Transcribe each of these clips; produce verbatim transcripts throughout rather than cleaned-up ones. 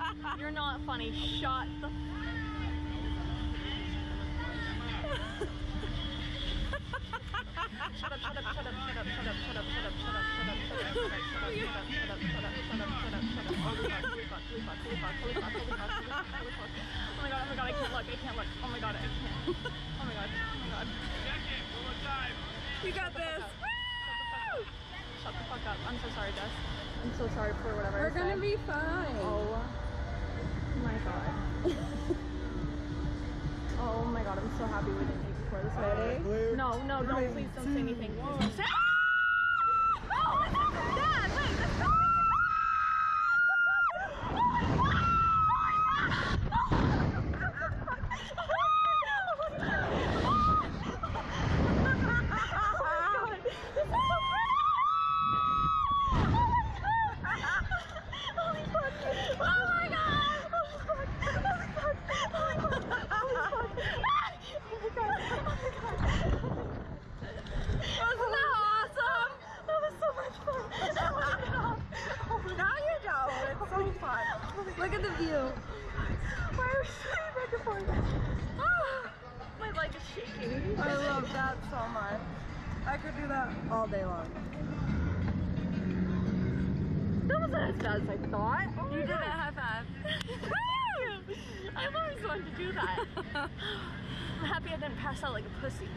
You're not funny. Shut the Shut up, shut up, shut up, shut up, shut up, shut up, shut up, shut up, shut up, shut up, shut up, shut up, shut up, shut up, shut up, shut up, shut up, shut up, shut up. Holy fuck, holy fuck, holy fuck, holy fuck, holy fuck, holy fuck, holy fuck. Oh my god, oh my god, I can't look, I can't look. Oh my god, I can't. Oh my god, oh my god. One more time. You got this. Shut the fuck up. I'm so sorry, Jess. I'm so sorry for whatever We're I said. gonna be fine. Oh my god. Oh my god, I'm so happy we didn't take before this. Ready? No, no, don't, please don't say anything. Please don't say. Oh my god! Dad, wait, let's go! Look at the view. Why are we swinging back and forth? Oh, my leg is shaking. I love that so much. I could do that all day long. That wasn't as bad as I thought. Oh You did God. it, high five. I've always wanted to do that. I'm happy I didn't pass out like a pussy.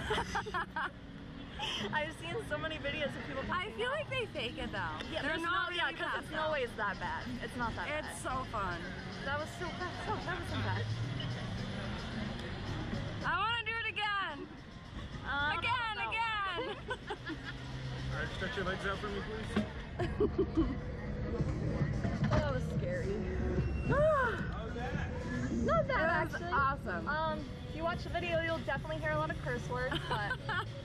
I've seen so many videos of people I feel like they fake it though. yeah, They're there's not no, yeah, really because it's passed no out. ways that bad. It's not that It's bad. so fun. That was so bad. So, that wasn't bad. I want to do it again. Um, Again, no. again. All right, stretch your legs out for me, please. That was scary. How's that? Not bad, It was actually. awesome. Um, if you watch the video, you'll definitely hear a lot of curse words, but